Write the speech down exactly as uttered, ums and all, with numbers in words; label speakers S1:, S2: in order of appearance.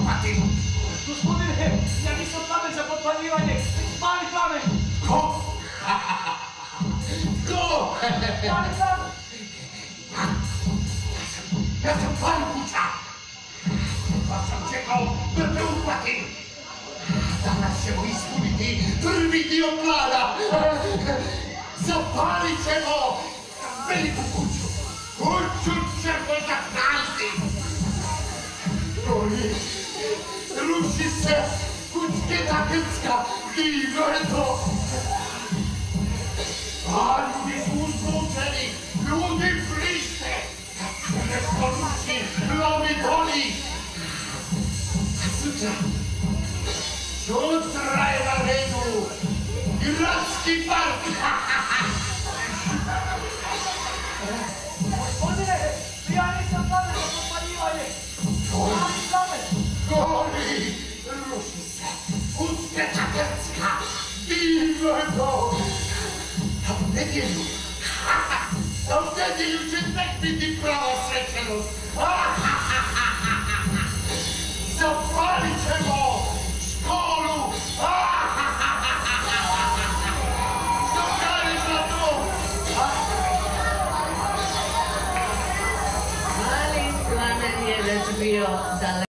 S1: łopaty.
S2: Gospodine, ja nisam plamen za potpaljivanje. Spali plamen.
S1: Ko? Ko?
S2: Spali plamen.
S1: Ja sam pan kuća. Pa sam čekao da te uhvatim. Danas ćemo ispuniti prvi dio plana. Zapalit ćemo veliku kuću. Kuću ćemo zapaliti. Oj, ruši se kućketa Grcka. Divno je to. A ljudi su uzbuđeni. Ljudi prište. Nešto ruši, lomi boli. Sutra. Sutra je na redu Gradski park.
S2: Gospodine, ja nisam plamen za potpaljivanje. Spali plamen.
S1: Gori, ruši se, uspjeta Grcka, divno je to. A u nedjelju, a u nedjelju će tek biti prava svečanost. Zapalit ćemo školu. Što kažeš na to?
S3: Mali plamen je već bio daleko.